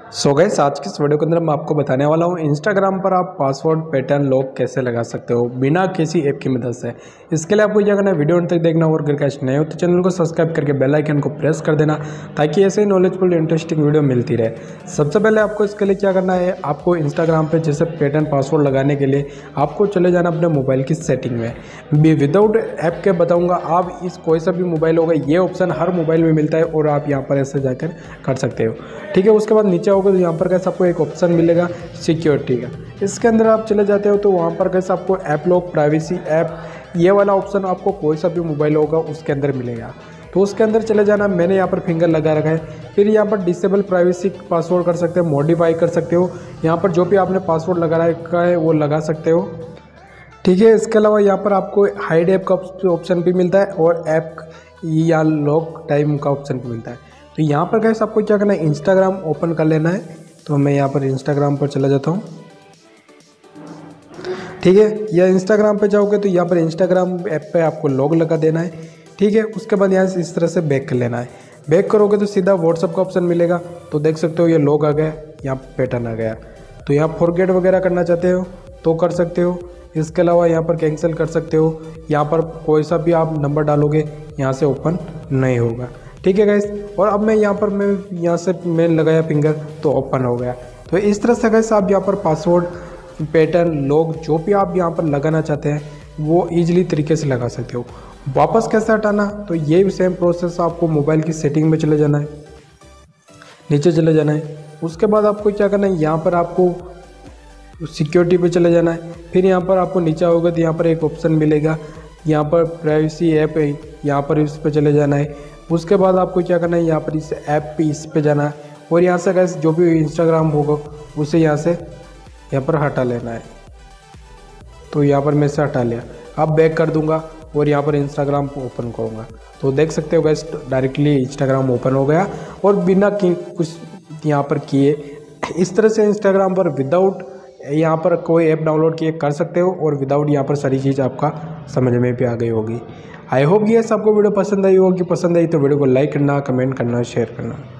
So guys आज की इस वीडियो के अंदर मैं आपको बताने वाला हूँ इंस्टाग्राम पर आप पासवर्ड पैटर्न लॉक कैसे लगा सकते हो बिना किसी ऐप की मदद से। इसके लिए आपको क्या करना है, वीडियो अंत तक देखना और अगर कैश नए हो तो चैनल को सब्सक्राइब करके बेल आइकन को प्रेस कर देना ताकि ऐसे ही नॉलेजफुल इंटरेस्टिंग वीडियो मिलती रहे। सबसे पहले आपको इसके लिए क्या करना है, आपको इंस्टाग्राम पर जैसे पैटर्न पासवर्ड लगाने के लिए आपको चले जाना अपने मोबाइल की सेटिंग में। विदाउट ऐप के बताऊँगा, आप इस कोई सा भी मोबाइल होगा ये ऑप्शन हर मोबाइल में मिलता है और आप यहाँ पर ऐसे जाकर कर सकते हो। ठीक है, उसके बाद नीचे तो यहाँ पर कैसे आपको एक ऑप्शन मिलेगा सिक्योरिटी का, इसके अंदर आप चले जाते हो तो वहाँ पर कैसे आपको ऐप लॉक प्राइवेसी ऐप ये वाला ऑप्शन आपको कोई सा भी मोबाइल होगा उसके अंदर मिलेगा। तो उसके अंदर चले जाना, मैंने यहाँ पर फिंगर लगा रखा है। फिर यहाँ पर डिसेबल प्राइवेसी पासवर्ड कर सकते हो, मॉडिफाई कर सकते हो, यहाँ पर जो भी आपने पासवर्ड लगा रखा है वो लगा सकते हो। ठीक है, इसके अलावा यहाँ पर आपको हाइड ऐप का ऑप्शन भी मिलता है और ऐप या लॉक टाइम का ऑप्शन भी मिलता है। तो यहाँ पर गाइस आपको क्या करना है, इंस्टाग्राम ओपन कर लेना है। तो मैं यहाँ पर इंस्टाग्राम पर चला जाता हूँ। ठीक है, या इंस्टाग्राम पे जाओगे तो यहाँ पर इंस्टाग्राम ऐप पे आपको लॉग लगा देना है। ठीक है, उसके बाद यहाँ से इस तरह से बैक कर लेना है। बैक करोगे तो सीधा व्हाट्सअप का ऑप्शन मिलेगा, तो देख सकते हो ये लॉग आ गया, यहाँ पैटर्न आ गया। तो यहाँ फॉरगेट वगैरह करना चाहते हो तो कर सकते हो। इसके अलावा यहाँ पर कैंसिल कर सकते हो, यहाँ पर कोई सा भी आप नंबर डालोगे यहाँ से ओपन नहीं होगा। ठीक है गाइस, और अब मैं यहाँ से मैं लगाया फिंगर तो ओपन हो गया। तो इस तरह से गाइस आप यहाँ पर पासवर्ड पैटर्न लॉक जो भी आप यहाँ पर लगाना चाहते हैं वो ईजिली तरीके से लगा सकते हो। वापस कैसे हटाना, तो ये भी सेम प्रोसेस, आपको मोबाइल की सेटिंग में चले जाना है, नीचे चले जाना है। उसके बाद आपको क्या करना है, यहाँ पर आपको सिक्योरिटी पे चले जाना है। फिर यहाँ पर आपको नीचे आओगे तो यहाँ पर एक ऑप्शन मिलेगा, यहाँ पर प्राइवेसी ऐप है, यहाँ पर इस पर चले जाना है। उसके बाद आपको क्या करना है, यहाँ पर इस ऐप पे इस पे जाना है और यहाँ से गाइस जो भी इंस्टाग्राम होगा उसे यहाँ पर हटा लेना है। तो यहाँ पर मैं इसे हटा लिया, अब बैक कर दूंगा और यहाँ पर इंस्टाग्राम को ओपन करूँगा तो देख सकते हो गाइस डायरेक्टली इंस्टाग्राम ओपन हो गया और बिना कुछ यहाँ पर किए। इस तरह से इंस्टाग्राम पर विदाउट यहाँ पर कोई ऐप डाउनलोड किए कर सकते हो और विदाउट यहाँ पर सारी चीज़ आपका समझ में भी आ गई होगी। आई होप ये सबको वीडियो पसंद आई होगी। पसंद आई तो वीडियो को लाइक करना, कमेंट करना, शेयर करना।